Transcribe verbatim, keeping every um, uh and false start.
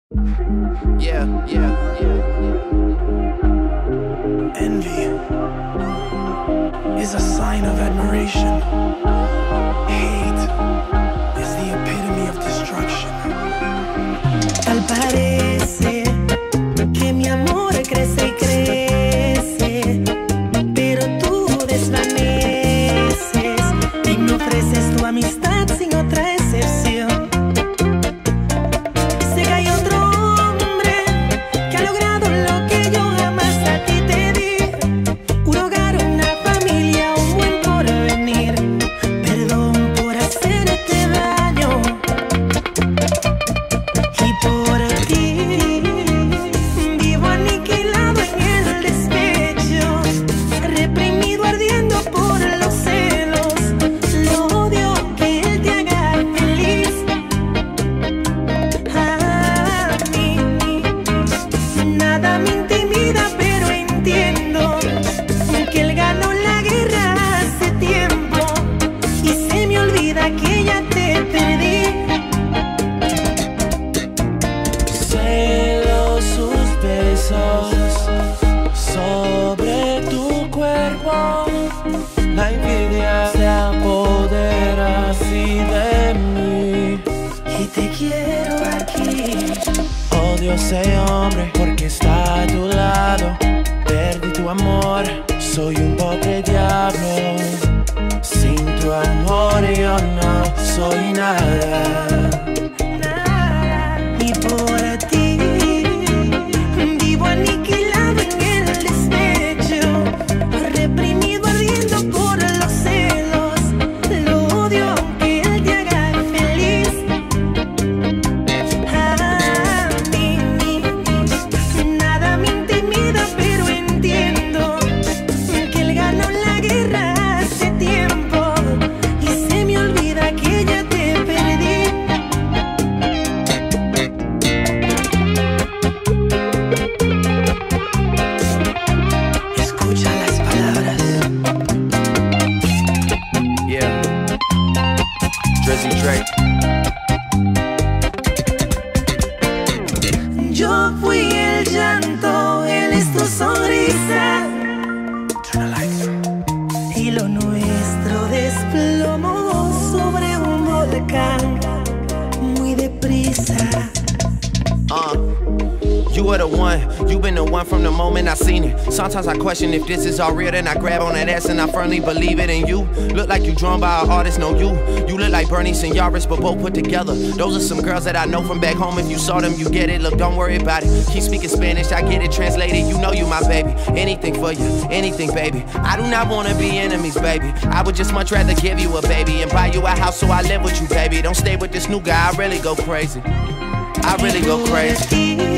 Yeah, yeah, yeah, yeah. Envy is a sign of admiration. Hate is the epitome of destruction. Tal parece que mi amor crece y crece, pero tú desvaneces y me ofreces tu amistad sin otra excepción. Sé que hay otro hombre que ha logrado lo que yo jamás a ti te di: un hogar, una familia, un buen porvenir. Perdón por hacerte daño y por ti vivo aniquilado en el despecho, reprimido, ardiendo por los celos. Lo odio que él te haga feliz. A mí nada me intimida, pero entiendo que él ganó la guerra hace tiempo y se me olvida que ya te perdí. Celo sus besos sobre tu cuerpo. La envidia se apodera así de mí. Y te quiero aquí. Odio a ese hombre porque está a tu lado. Perdí tu amor, soy un pobre diablo. Sin tu amor yo no soy nada. Y por ti vivo aniquilado en el despecho, reprimido, ardiendo por los celos. Lo odio aunque él te haga feliz. A mí nada me intimida, pero entiendo que él ganó la guerra hace tiempo y se me olvida que ya te perdí. Escucha las palabras. Yeah. Drizzy Drake. Yo fui el llanto, él es tu sonrisa, Turn the lights on. y lo nuestro desplomó sobre un volcán muy deprisa. Uh, you were the one, you been the one from the moment I seen it. Sometimes I question if this is all real, then I grab on that ass and I firmly believe it. And you look like you drawn by an artist, no you. You look like Bernie and Yaris, but both put together. Those are some girls that I know from back home. If you saw them, you get it. Look, don't worry about it. Keep speaking Spanish, I get it translated. You know you my baby. Anything for you, anything, baby. I do not wanna be enemies, baby. I would just much rather give you a baby and buy you a house so I live with you, baby. Don't stay with this new guy, I really go crazy. I really go crazy.